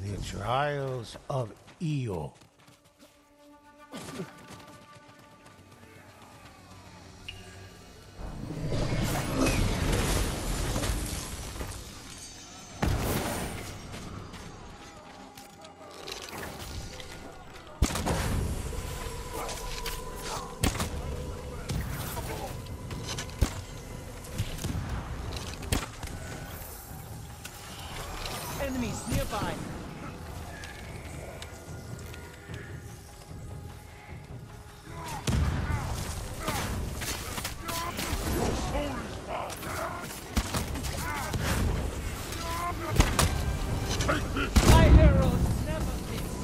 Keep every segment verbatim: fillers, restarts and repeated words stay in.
The trials of Io. Enemies nearby. My arrows never miss.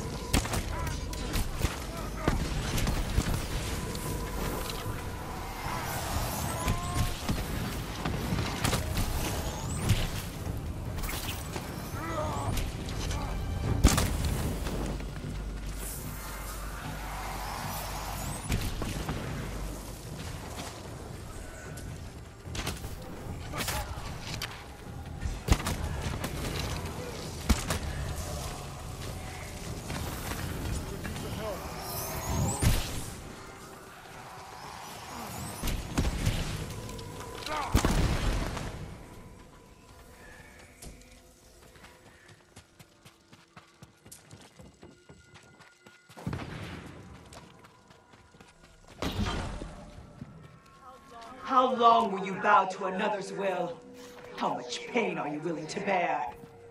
How long will you bow to another's will? How much pain are you willing to bear?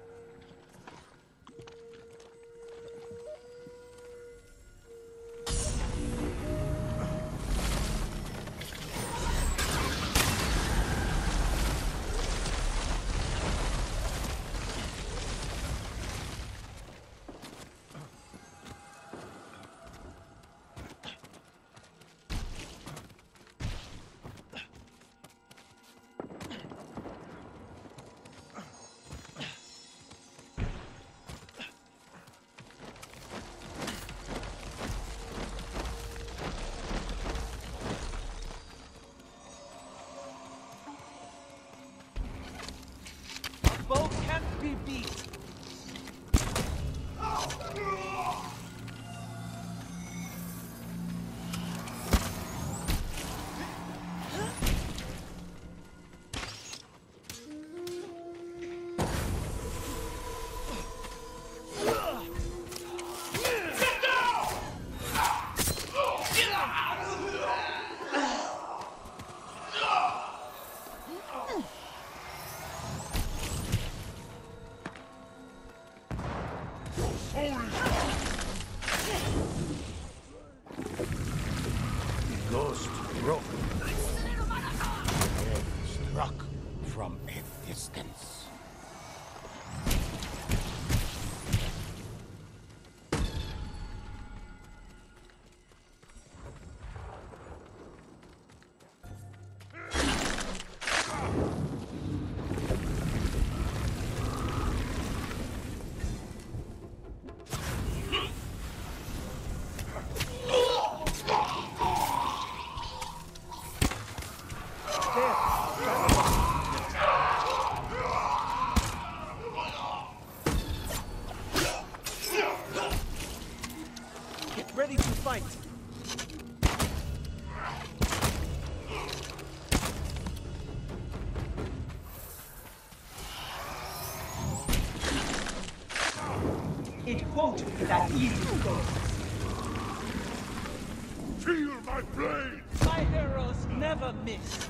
Bow can't be beat. Ghost broke. Head struck from a distance. Get ready to fight. It won't be that easy to go. Feel my blade! My arrows never miss.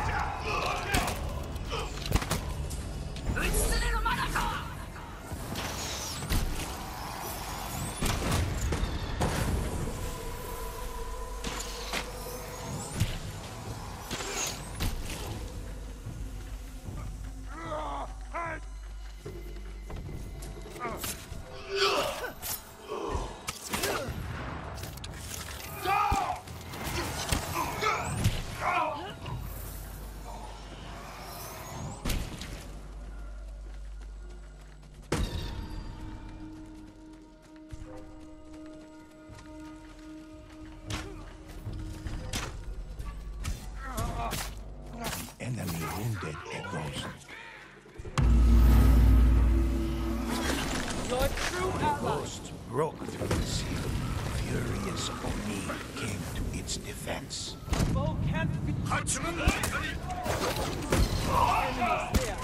Enemy wounded a ghost. Your true Ghost broke through the seal. Furious Oni came to its defense. Foe can't be. Enemies there.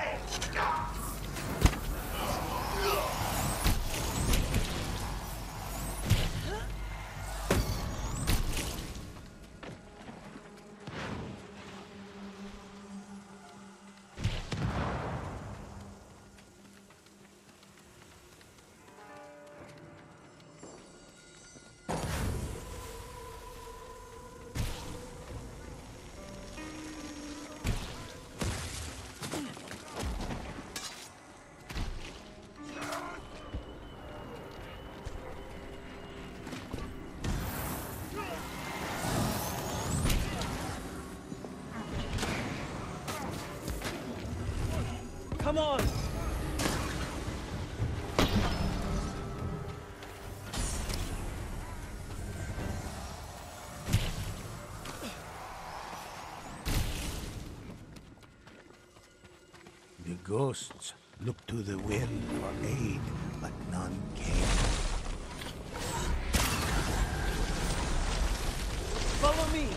Come on! The ghosts looked to the wind for aid, but none came. Follow me!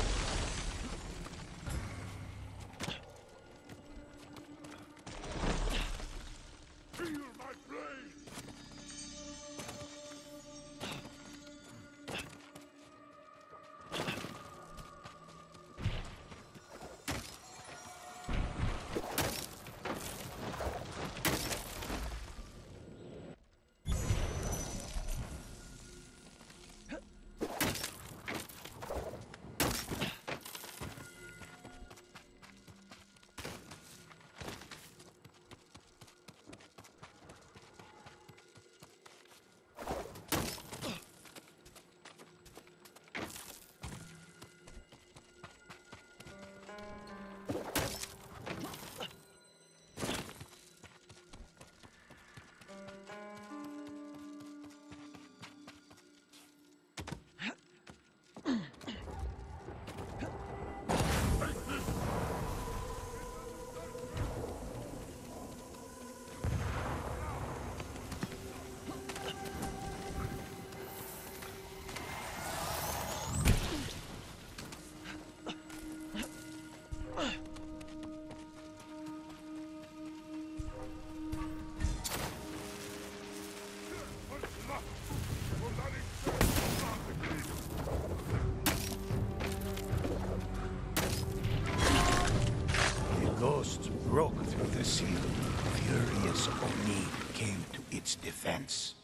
Broke through the seal. Furious Oni came to its defense.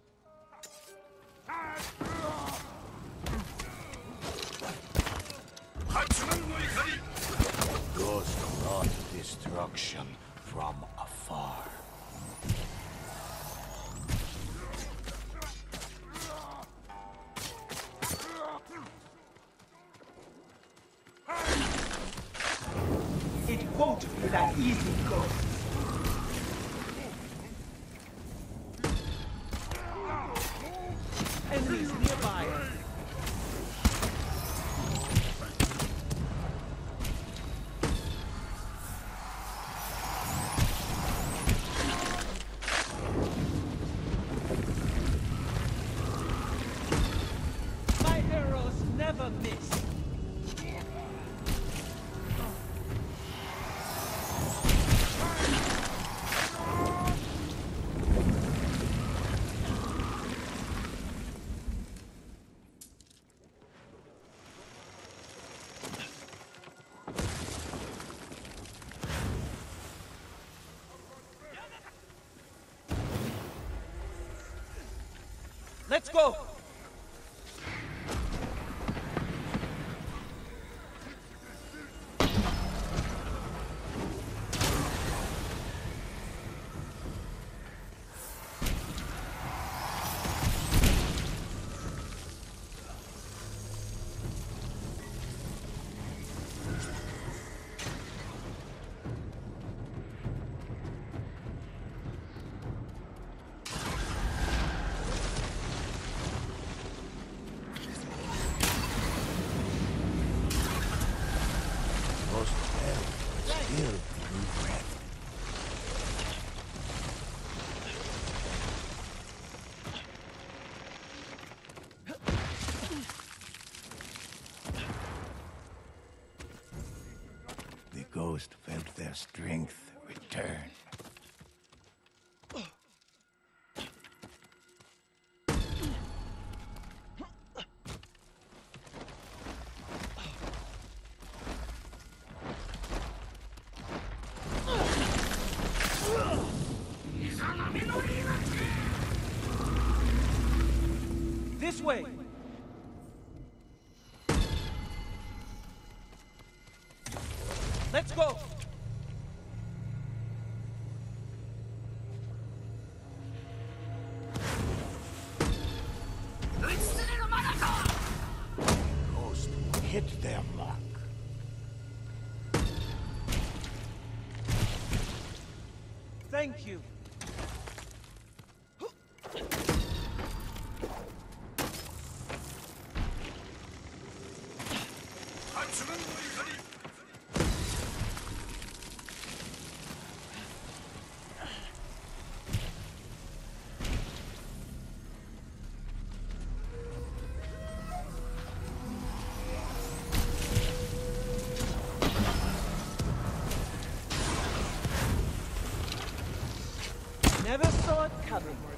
Ghost brought destruction from afar. It won't be that easy, Ghost. Enemies nearby! My arrows never miss! Let's go! ghost felt their strength return. This way! Let's go! Ghost hit their mark. Thank you! Never saw it coming.